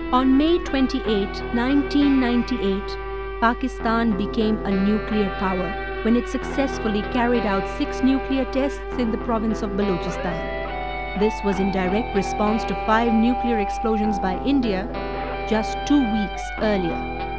On May 28, 1998, Pakistan became a nuclear power when it successfully carried out 6 nuclear tests in the province of Balochistan. This was in direct response to 5 nuclear explosions by India just 2 weeks earlier.